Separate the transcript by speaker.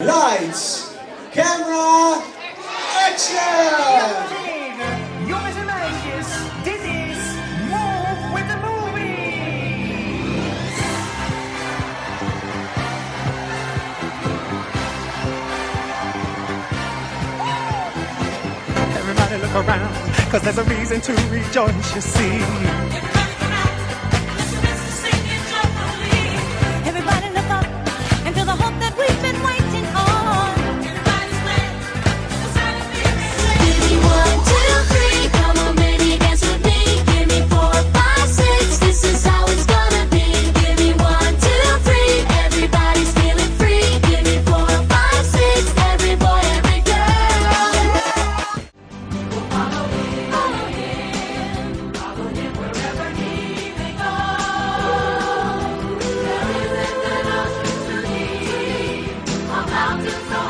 Speaker 1: Lights, camera, action!
Speaker 2: Jongens en meisjes, dit is Move with the Movies!
Speaker 3: Everybody look around, cause there's a reason to rejoice, you see.
Speaker 4: Everybody look up and feel the hope that we've been waiting on. Give me 1, 2, 3, come on baby, dance with me. Give me 4, 5, 6, this is how it's gonna be. Give me 1, 2, 3, everybody's feeling free. Give me 4, 5, 6, every boy, every girl. Follow him wherever he may go. There isn't an ocean too deep, a mountain so